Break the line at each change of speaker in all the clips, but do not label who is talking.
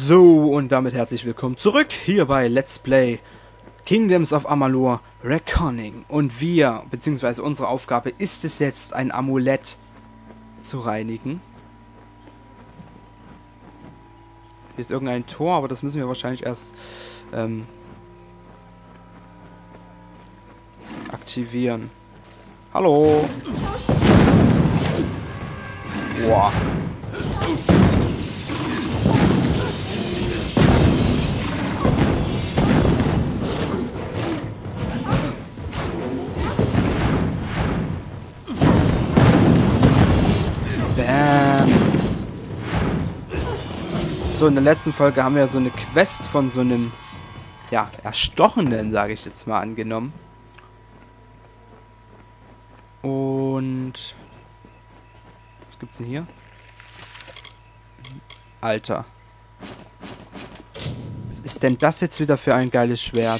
So, und damit herzlich willkommen zurück hier bei Let's Play Kingdoms of Amalur Reckoning. Und wir, beziehungsweise unsere Aufgabe ist es jetzt, ein Amulett zu reinigen. Hier ist irgendein Tor, aber das müssen wir wahrscheinlich erst aktivieren. Hallo! Boah. Bam. So, in der letzten Folge haben wir so eine Quest von so einem, ja, Erstochenen, sage ich jetzt mal, angenommen. Und was gibt's denn hier? Alter. Was ist denn das jetzt wieder für ein geiles Schwert?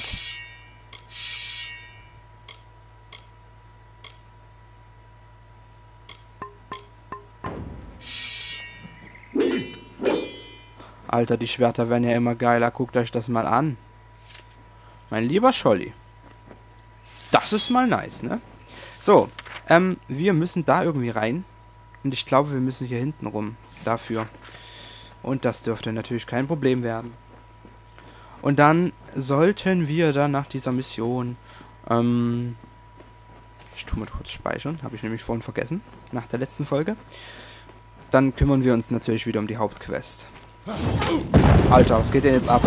Alter, die Schwerter werden ja immer geiler. Guckt euch das mal an. Mein lieber Scholli. Das ist mal nice, ne? So, wir müssen da irgendwie rein. Und ich glaube, wir müssen hier hinten rum. Dafür. Und das dürfte natürlich kein Problem werden. Und dann sollten wir dann nach dieser Mission, ich tue mal kurz speichern. Habe ich nämlich vorhin vergessen. Nach der letzten Folge. Dann kümmern wir uns natürlich wieder um die Hauptquest. Alter, was geht denn jetzt ab?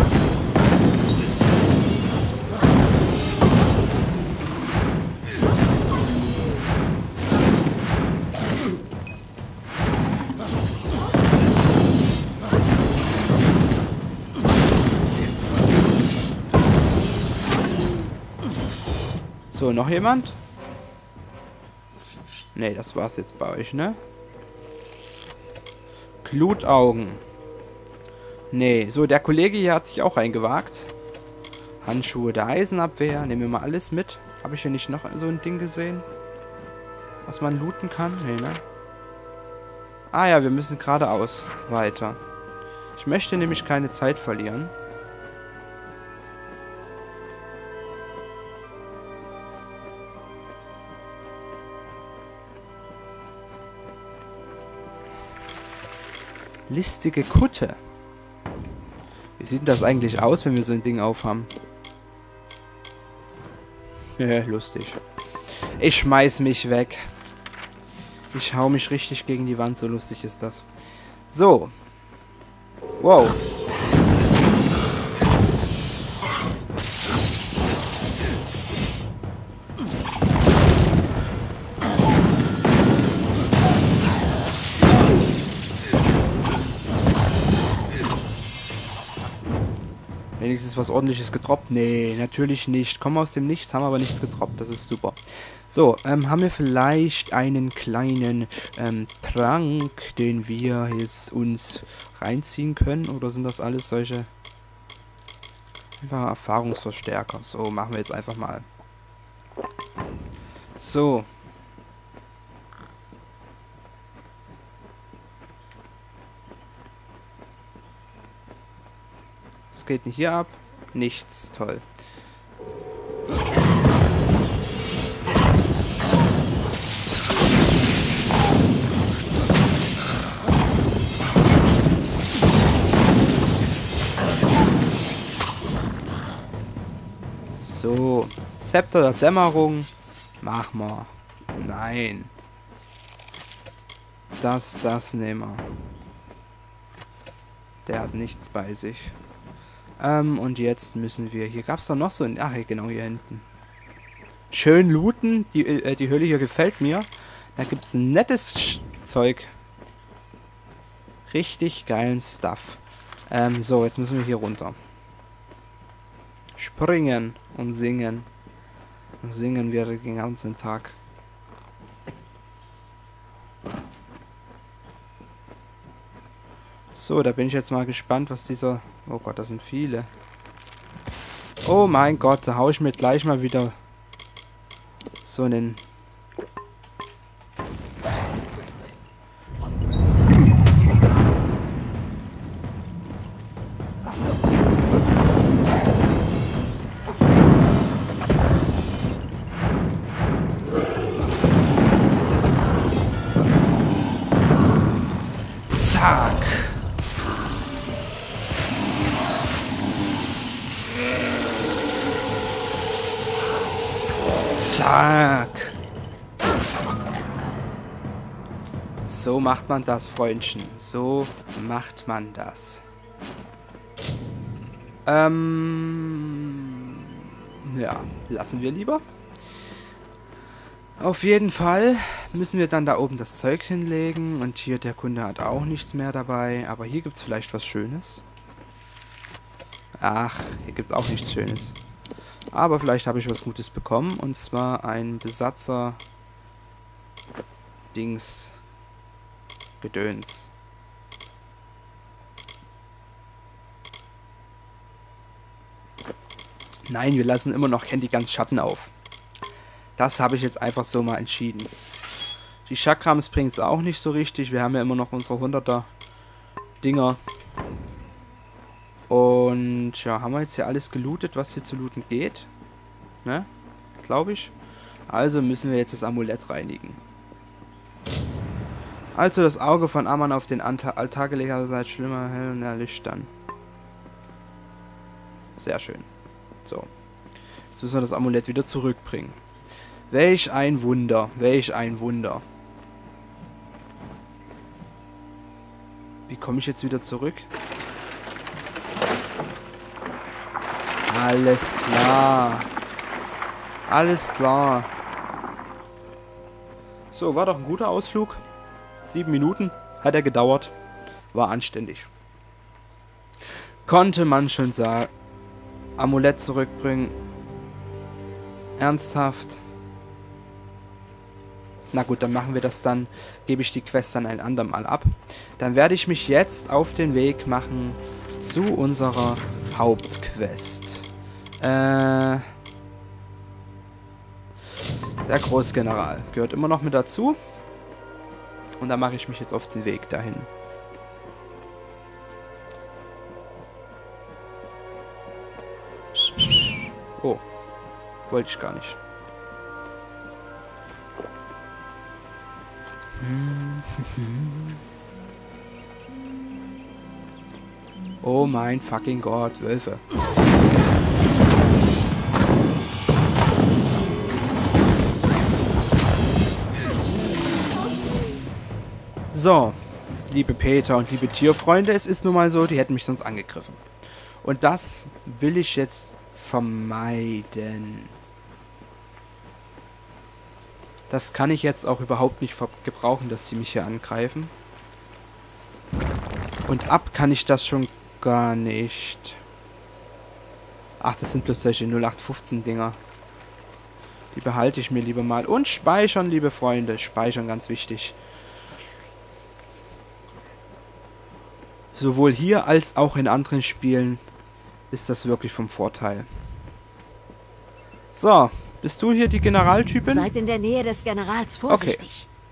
So, noch jemand? Nee, das war's jetzt bei euch, ne? Glutaugen. Nee, so, der Kollege hier hat sich auch reingewagt. Handschuhe der Eisenabwehr. Nehmen wir mal alles mit. Habe ich hier nicht noch so ein Ding gesehen? Was man looten kann? Nee, ne? Ah ja, wir müssen geradeaus weiter. Ich möchte nämlich keine Zeit verlieren. Listige Kutte. Wie sieht denn das eigentlich aus, wenn wir so ein Ding aufhaben? Lustig. Ich schmeiß mich weg. Ich hau mich richtig gegen die Wand, so lustig ist das. So. Wow. Wenigstens was Ordentliches gedroppt? Nee, natürlich nicht. Kommen aus dem Nichts, haben aber nichts gedroppt. Das ist super. So, haben wir vielleicht einen kleinen Trank, den wir jetzt uns reinziehen können? Oder sind das alles solche einfach Erfahrungsverstärker? So, machen wir jetzt einfach mal. So. Was geht denn hier ab? Nichts. Toll. So. Zepter der Dämmerung. Mach mal. Nein. Das nehmen wir. Der hat nichts bei sich. Und jetzt müssen wir... Hier gab es doch noch so ein... Ach, genau, hier hinten. Schön looten. Die Höhle hier gefällt mir. Da gibt es ein nettes Zeug. Richtig geilen Stuff. So, jetzt müssen wir hier runter. Springen und singen. Singen wir den ganzen Tag. So, da bin ich jetzt mal gespannt, was dieser... Oh Gott, das sind viele. Oh mein Gott, da hau ich mir gleich mal wieder so einen... Zack. So macht man das, Freundchen. So macht man das. Ja, lassen wir lieber. Auf jeden Fall müssen wir dann da oben das Zeug hinlegen. Und hier, der Kunde hat auch nichts mehr dabei. Aber hier gibt es vielleicht was Schönes. Ach, hier gibt es auch nichts Schönes. Aber vielleicht habe ich was Gutes bekommen. Und zwar ein Besatzer Dings Gedöns. Nein, wir lassen immer noch Candy ganz Schatten auf. Das habe ich jetzt einfach so mal entschieden. Die Chakrams bringt es auch nicht so richtig. Wir haben ja immer noch unsere 100er Dinger. Und ja, haben wir jetzt hier alles gelootet, was hier zu looten geht? Ne? Glaube ich. Also müssen wir jetzt das Amulett reinigen. Also das Auge von Amon auf den Altar gelegt, seid schlimmer, hell und erleuchten. Sehr schön. So. Jetzt müssen wir das Amulett wieder zurückbringen. Welch ein Wunder. Welch ein Wunder. Wie komme ich jetzt wieder zurück? Alles klar. Alles klar. So, war doch ein guter Ausflug. 7 Minuten hat er gedauert. War anständig. Konnte man schon sagen. Amulett zurückbringen. Ernsthaft. Na gut, dann machen wir das dann. Gebe ich die Quest dann ein andermal ab. Dann werde ich mich jetzt auf den Weg machen zu unserer Hauptquest. Der Großgeneral gehört immer noch mit dazu. Und da mache ich mich jetzt auf den Weg dahin. Oh, wollte ich gar nicht. Oh mein fucking Gott, Wölfe. So, liebe Peter und liebe Tierfreunde, es ist nun mal so, die hätten mich sonst angegriffen. Und das will ich jetzt vermeiden. Das kann ich jetzt auch überhaupt nicht gebrauchen, dass sie mich hier angreifen. Und ab kann ich das schon gar nicht. Ach, das sind bloß solche 0815 Dinger. Die behalte ich mir lieber mal. Und speichern, liebe Freunde. Speichern, ganz wichtig. Sowohl hier als auch in anderen Spielen ist das wirklich vom Vorteil. So, bist du hier die Generaltypin?
Seid in der Nähe des Generals vorsichtig.
Okay.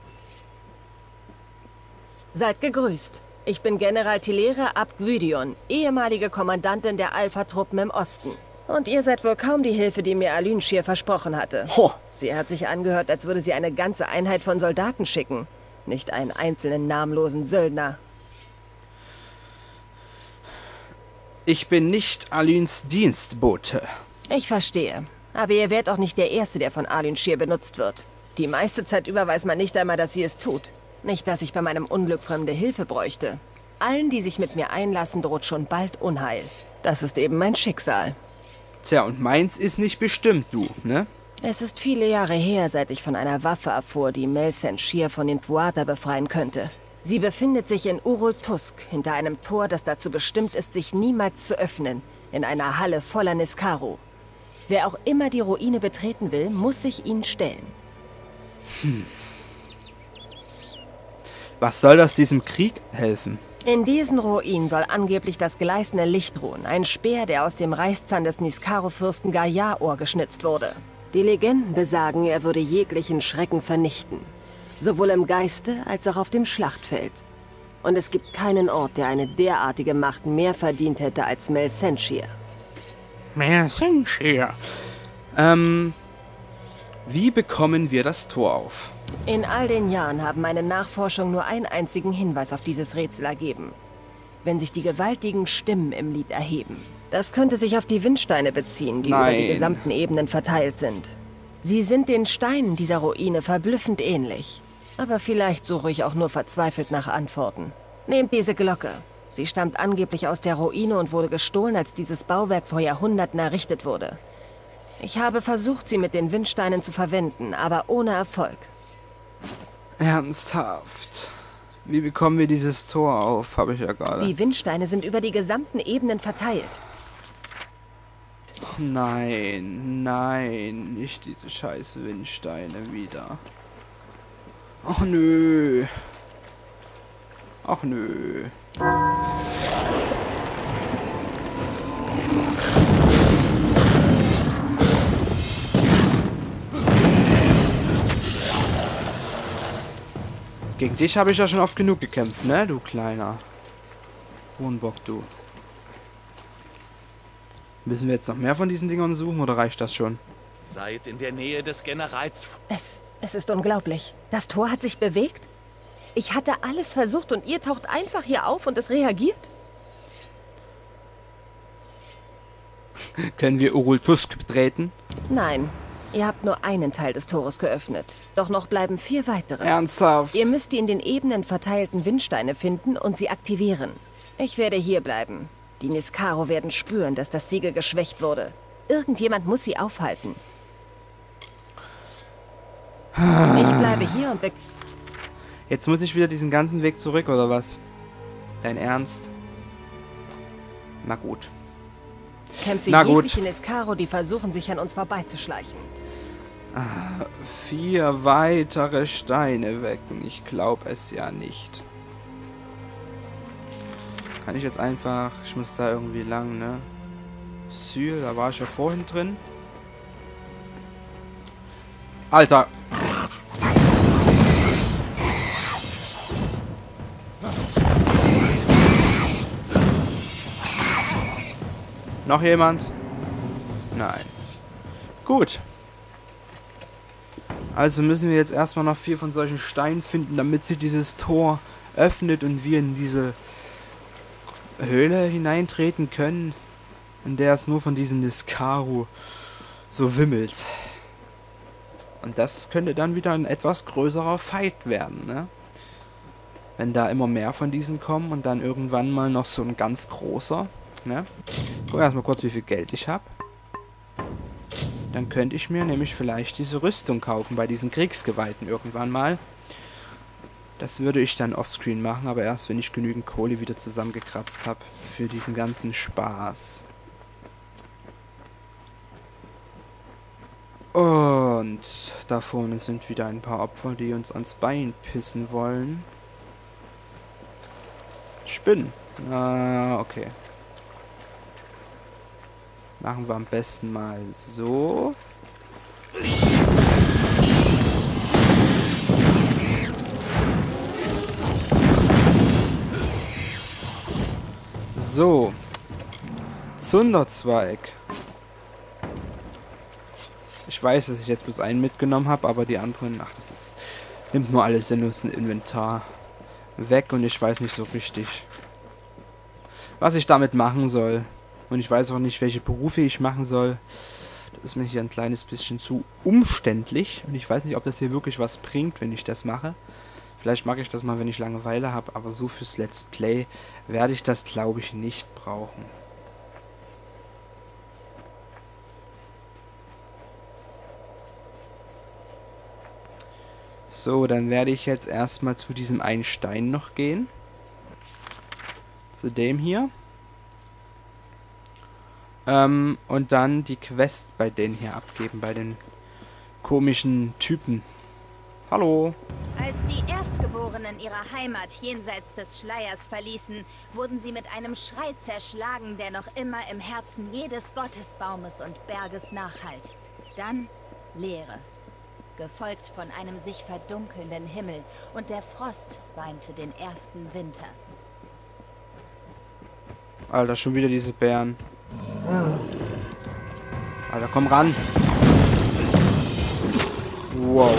Seid gegrüßt. Ich bin General Tilera Abgwydion, ehemalige Kommandantin der Alpha-Truppen im Osten. Und ihr seid wohl kaum die Hilfe, die mir Alynshir versprochen hatte.
Ho.
Sie hat sich angehört, als würde sie eine ganze Einheit von Soldaten schicken. Nicht einen einzelnen namenlosen Söldner.
Ich bin nicht Alyns Dienstbote.
Ich verstehe. Aber ihr wärt auch nicht der Erste, der von Alynshir benutzt wird. Die meiste Zeit über weiß man nicht einmal, dass sie es tut. Nicht, dass ich bei meinem Unglück fremde Hilfe bräuchte. Allen, die sich mit mir einlassen, droht schon bald Unheil. Das ist eben mein Schicksal.
Tja, und meins ist nicht bestimmt, du, ne?
Es ist viele Jahre her, seit ich von einer Waffe erfuhr, die Mel Senshir von den Tuatha befreien könnte. Sie befindet sich in Urul Tusk, hinter einem Tor, das dazu bestimmt ist, sich niemals zu öffnen, in einer Halle voller Niskaru. Wer auch immer die Ruine betreten will, muss sich ihnen stellen.
Was soll das diesem Krieg helfen?
In diesen Ruinen soll angeblich das gleißende Licht ruhen, ein Speer, der aus dem Reißzahn des Niskaru-Fürsten Gaia-Ohr geschnitzt wurde. Die Legenden besagen, er würde jeglichen Schrecken vernichten. Sowohl im Geiste als auch auf dem Schlachtfeld. Und es gibt keinen Ort, der eine derartige Macht mehr verdient hätte als Mel Senshir.
Mel Senshir. Wie bekommen wir das Tor auf?
In all den Jahren haben meine Nachforschungen nur einen einzigen Hinweis auf dieses Rätsel ergeben. Wenn sich die gewaltigen Stimmen im Lied erheben. Das könnte sich auf die Windsteine beziehen, die über die gesamten Ebenen verteilt sind. Sie sind den Steinen dieser Ruine verblüffend ähnlich. Aber vielleicht suche ich auch nur verzweifelt nach Antworten. Nehmt diese Glocke. Sie stammt angeblich aus der Ruine und wurde gestohlen, als dieses Bauwerk vor Jahrhunderten errichtet wurde. Ich habe versucht, sie mit den Windsteinen zu verwenden, aber ohne Erfolg.
Ernsthaft? Wie bekommen wir dieses Tor auf? Habe ich ja gerade.
Die Windsteine sind über die gesamten Ebenen verteilt.
Oh nein, nein, nicht diese scheiß Windsteine wieder. Ach nö. Ach nö. Gegen dich habe ich ja schon oft genug gekämpft, ne, du kleiner Huhnbock, du. Müssen wir jetzt noch mehr von diesen Dingern suchen oder reicht das schon?
Seid in der Nähe des Generals...
Es ist unglaublich. Das Tor hat sich bewegt? Ich hatte alles versucht und ihr taucht einfach hier auf und es reagiert?
Können wir Urul Tusk betreten?
Nein. Ihr habt nur einen Teil des Tores geöffnet. Doch noch bleiben 4 weitere.
Ernsthaft?
Ihr müsst die in den Ebenen verteilten Windsteine finden und sie aktivieren. Ich werde hier bleiben. Die Niskaro werden spüren, dass das Siegel geschwächt wurde. Irgendjemand muss sie aufhalten. Ich bleibe hier und
Jetzt muss ich wieder diesen ganzen Weg zurück, oder was? Dein Ernst? Na gut.
kämpfe
Na gut.
jegliche Niskaro, die versuchen, sich an uns vorbeizuschleichen.
4 weitere Steine wecken. Ich glaube es ja nicht. Kann ich jetzt einfach... Ich muss da irgendwie lang, ne? Syl, da war ich ja vorhin drin. Alter! Noch jemand? Nein. Gut. Also müssen wir jetzt erstmal noch 4 von solchen Steinen finden, damit sie dieses Tor öffnet und wir in diese Höhle hineintreten können, in der es nur von diesen Niskaro so wimmelt. Und das könnte dann wieder ein etwas größerer Fight werden, ne? Wenn da immer mehr von diesen kommen und dann irgendwann mal noch so ein ganz großer, ne? Guck erstmal kurz, wie viel Geld ich habe. Dann könnte ich mir nämlich vielleicht diese Rüstung kaufen bei diesen Kriegsgeweihten irgendwann mal. Das würde ich dann offscreen machen, aber erst wenn ich genügend Kohle wieder zusammengekratzt habe für diesen ganzen Spaß. Und da vorne sind wieder ein paar Opfer, die uns ans Bein pissen wollen. Spinnen. Ah, okay. Machen wir am besten mal so. So. Zunderzweig. Ich weiß, dass ich jetzt bloß einen mitgenommen habe, aber die anderen, ach, das ist... Nimmt nur alles in unser Inventar weg und ich weiß nicht so richtig, was ich damit machen soll. Und ich weiß auch nicht, welche Berufe ich machen soll. Das ist mir hier ein kleines bisschen zu umständlich. Und ich weiß nicht, ob das hier wirklich was bringt, wenn ich das mache. Vielleicht mache ich das mal, wenn ich Langeweile habe. Aber so fürs Let's Play werde ich das, glaube ich, nicht brauchen. So, dann werde ich jetzt erstmal zu diesem einen Stein noch gehen. Zu dem hier. Und dann die Quest bei denen hier abgeben, bei den komischen Typen. Hallo.
Als die Erstgeborenen ihre Heimat jenseits des Schleiers verließen, wurden sie mit einem Schrei zerschlagen, der noch immer im Herzen jedes Gottesbaumes und Berges nachhallt. Dann Leere, gefolgt von einem sich verdunkelnden Himmel, und der Frost weinte den ersten Winter.
Alter, schon wieder diese Bären. Alter, komm ran. Wow.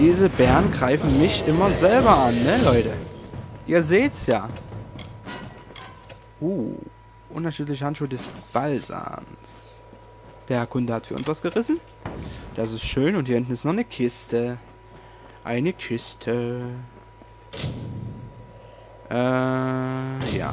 Diese Bären greifen mich immer selber an, ne, Leute? Ihr seht's ja. Unterschiedliche Handschuhe des Balsams. Der Kunde hat für uns was gerissen. Das ist schön. Und hier hinten ist noch eine Kiste. Eine Kiste. Ja.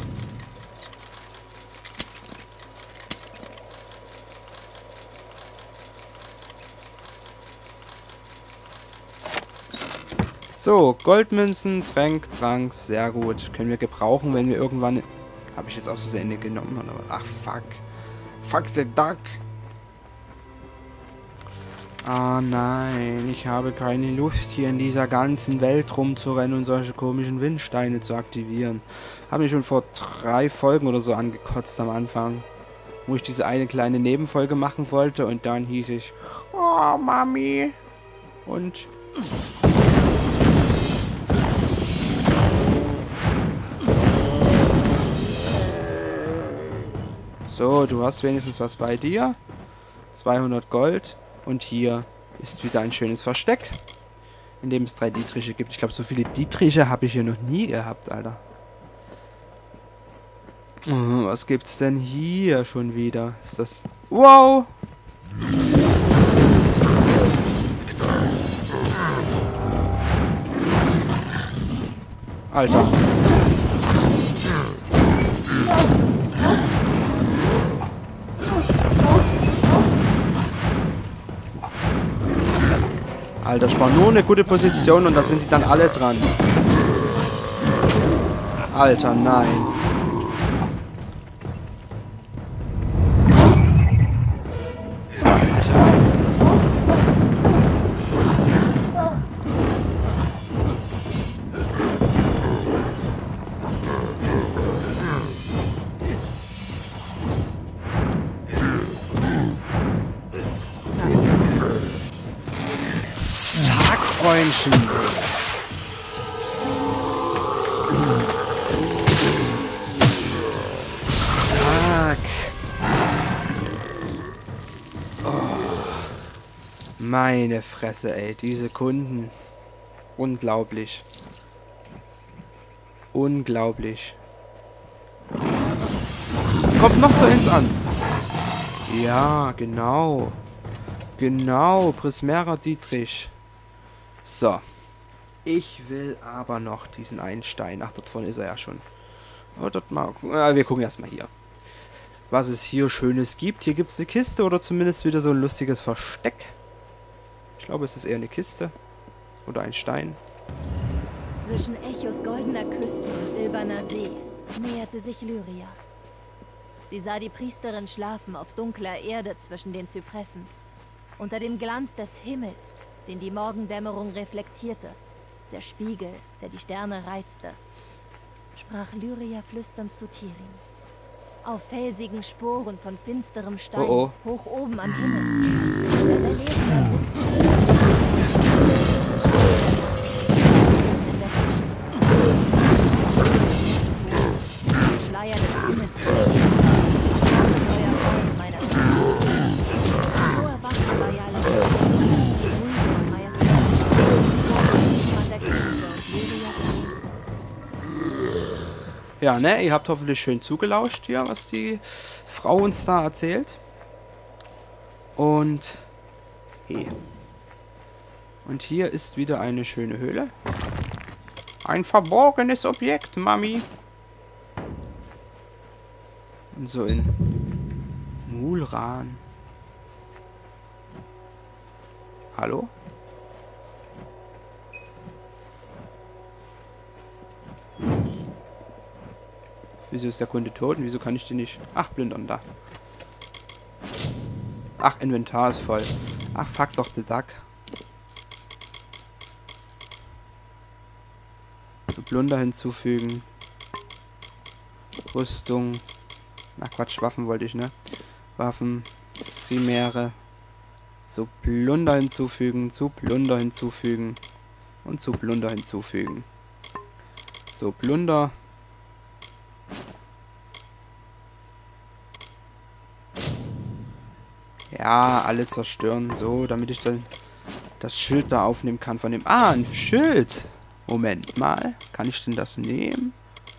So, Goldmünzen, Trank, sehr gut. Können wir gebrauchen, wenn wir irgendwann... Habe ich jetzt aus Versehen nicht genommen? Oder? Ach, fuck. Fuck the duck. Ah, nein. Ich habe keine Lust, hier in dieser ganzen Welt rumzurennen und solche komischen Windsteine zu aktivieren. Habe ich schon vor 3 Folgen oder so angekotzt am Anfang. Wo ich diese eine kleine Nebenfolge machen wollte und dann hieß ich... Oh, Mami. Und... So, du hast wenigstens was bei dir. 200 Gold. Und hier ist wieder ein schönes Versteck, in dem es 3 Dietriche gibt. Ich glaube, so viele Dietriche habe ich hier noch nie gehabt, Alter. Was gibt's denn hier schon wieder? Ist das... Wow! Alter. Alter, ich brauche nur eine gute Position und da sind die dann alle dran. Alter, nein. Alter. Zack, Freundchen. Zack. Oh. Meine Fresse, ey. Diese Kunden. Unglaublich. Unglaublich. Kommt noch so eins an. Ja, genau. Genau, Prismera Dietrich. So. Ich will aber noch diesen einen Stein. Ach, dort vorne ist er ja schon. Oh, dort mal. Wir gucken erstmal hier. Was es hier Schönes gibt. Hier gibt es eine Kiste oder zumindest wieder so ein lustiges Versteck. Ich glaube, es ist eher eine Kiste. Oder ein Stein.
Zwischen Echos goldener Küsten und silberner See näherte sich Lyria. Sie sah die Priesterin schlafen auf dunkler Erde zwischen den Zypressen. Unter dem Glanz des Himmels, den die Morgendämmerung reflektierte, der Spiegel, der die Sterne reizte, sprach Lyria flüsternd zu Tirin. Auf felsigen Sporen von finsterem Stein, hoch oben am Himmel, der Erlesene sitzt in der Fische. Der Schleier des Himmels
Ja, ne? Ihr habt hoffentlich schön zugelauscht hier, was die Frau uns da erzählt. Und... Hey. Und hier ist wieder eine schöne Höhle. Ein verborgenes Objekt, Mami. Und so in Mulran. Hallo? Wieso ist der Kunde tot und wieso kann ich den nicht... Ach, Blindern da. Ach, Inventar ist voll. Ach, fuck doch, der Duck. So, Plunder hinzufügen. Rüstung. Na Quatsch, Waffen wollte ich, ne? Waffen. Primäre. So, Plunder hinzufügen. Zu Plunder hinzufügen. Und zu Plunder hinzufügen. So, Plunder. Ja, alle zerstören. So, damit ich dann das Schild da aufnehmen kann von dem... Ah, ein Schild. Moment mal. Kann ich denn das nehmen?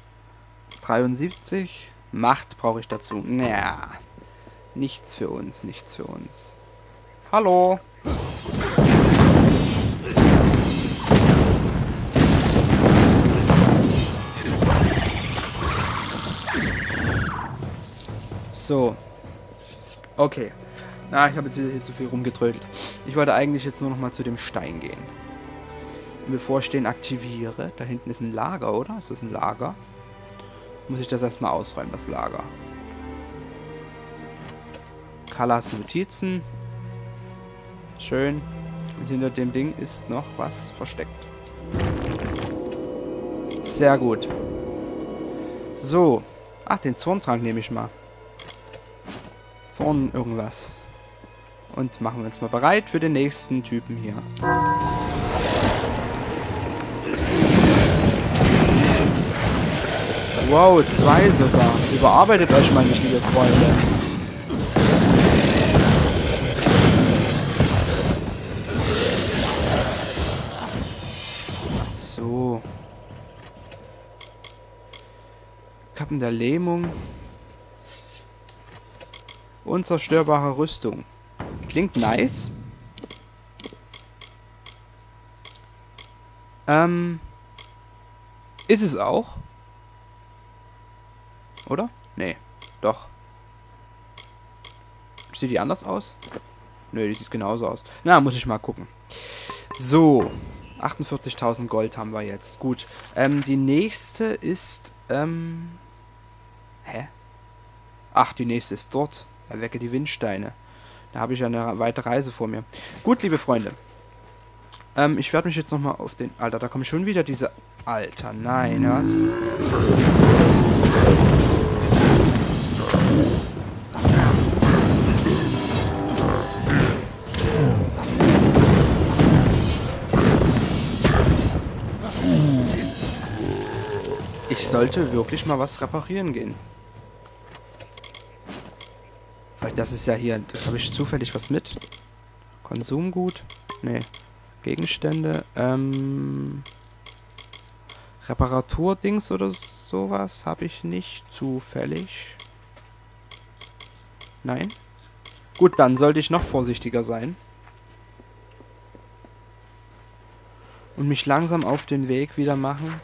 73. Macht brauche ich dazu. Naja. Nichts für uns, nichts für uns. Hallo. So. Okay. Na, ich habe jetzt wieder hier zu viel rumgetrödelt. Ich wollte eigentlich jetzt nur noch mal zu dem Stein gehen. Und bevor ich den aktiviere, da hinten ist ein Lager, oder? Ist das ein Lager? Muss ich das erstmal ausräumen, das Lager. Callas Notizen. Schön. Und hinter dem Ding ist noch was versteckt. Sehr gut. So. Ach, den Zorntrank nehme ich mal. Zorn irgendwas. Und machen wir uns mal bereit für den nächsten Typen hier. Wow, 2 sogar. Überarbeitet euch mal nicht, liebe Freunde. So. Kappen der Lähmung. Unzerstörbare Rüstung. Klingt nice. Ist es auch? Oder? Nee. Doch. Sieht die anders aus? Nö, die sieht genauso aus. Na, muss ich mal gucken. So. 48.000 Gold haben wir jetzt. Gut. Die nächste ist, hä? Ach, die nächste ist dort. Erwecke die Windsteine. Da habe ich eine weite Reise vor mir. Gut, liebe Freunde. Ich werde mich jetzt nochmal auf den... Alter, da kommen schon wieder diese... Alter, nein, was? Ich sollte wirklich mal was reparieren gehen. Weil das ist ja hier... Habe ich zufällig was mit? Konsumgut? Nee. Gegenstände. Reparaturdings oder sowas habe ich nicht zufällig. Nein? Gut, dann sollte ich noch vorsichtiger sein. Und mich langsam auf den Weg wieder machen.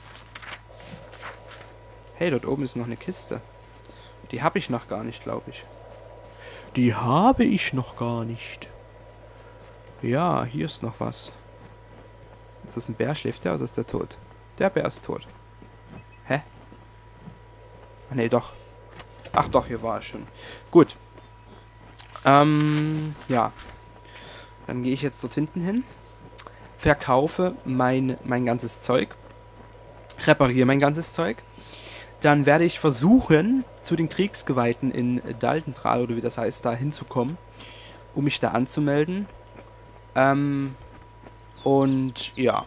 Hey, dort oben ist noch eine Kiste. Die habe ich noch gar nicht, glaube ich. Die habe ich noch gar nicht. Ja, hier ist noch was. Ist das ein Bär? Schläft der oder ist der tot? Der Bär ist tot. Hä? Ach nee, doch. Ach doch, hier war er schon. Gut. Ja. Dann gehe ich jetzt dort hinten hin. Verkaufe mein ganzes Zeug. Repariere mein ganzes Zeug. Dann werde ich versuchen, zu den Kriegsgeweihten in Daltentral, oder wie das heißt, da hinzukommen, um mich da anzumelden. Und ja.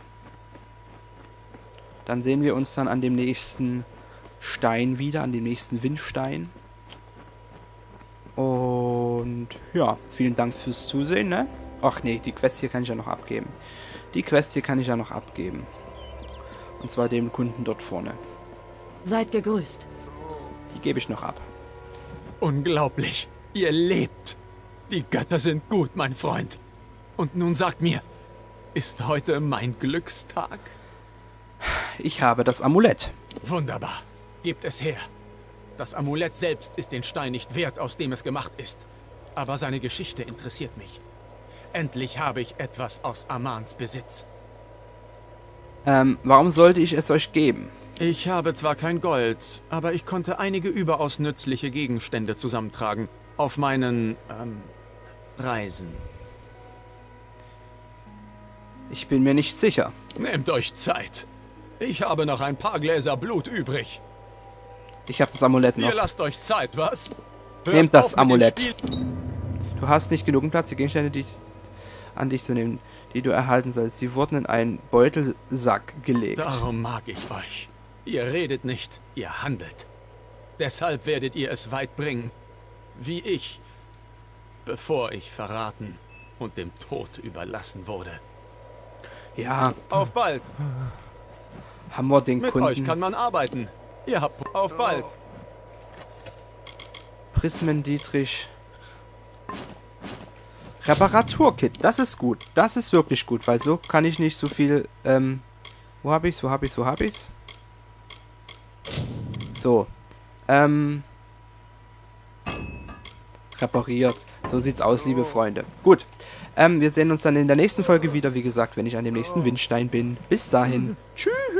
Dann sehen wir uns dann an dem nächsten Stein wieder, an dem nächsten Windstein. Und ja, vielen Dank fürs Zusehen, ne? Ach nee, die Quest hier kann ich ja noch abgeben. Die Quest hier kann ich ja noch abgeben. Und zwar dem Kunden dort vorne.
Seid gegrüßt.
Die gebe ich noch ab.
Unglaublich. Ihr lebt. Die Götter sind gut, mein Freund. Und nun sagt mir, ist heute mein Glückstag?
Ich habe das Amulett.
Wunderbar. Gebt es her. Das Amulett selbst ist den Stein nicht wert, aus dem es gemacht ist. Aber seine Geschichte interessiert mich. Endlich habe ich etwas aus Amans Besitz.
Warum sollte ich es euch geben?
Ich habe zwar kein Gold, aber ich konnte einige überaus nützliche Gegenstände zusammentragen. Auf meinen, Reisen.
Ich bin mir nicht sicher.
Nehmt euch Zeit. Ich habe noch ein paar Gläser Blut übrig.
Ich habe das Amulett noch.
Ihr lasst euch Zeit, was?
Nehmt das Amulett. Du hast nicht genug Platz, die Gegenstände an dich zu nehmen, die du erhalten sollst. Sie wurden in einen Beutelsack gelegt.
Darum mag ich euch. Ihr redet nicht, ihr handelt. Deshalb werdet ihr es weit bringen. Wie ich, bevor ich verraten. und dem Tod überlassen wurde.
Ja,
Auf bald!
haben wir den
Mit
Kunden.
euch kann man arbeiten. Ihr habt... Auf bald!
Prismen Dietrich. Reparaturkit, das ist gut. Das ist wirklich gut, weil so kann ich nicht so viel, wo hab ich's? So, repariert. So sieht's aus, liebe Freunde. Gut, wir sehen uns dann in der nächsten Folge wieder, wie gesagt, wenn ich an dem nächsten Windstein bin. Bis dahin, tschüss!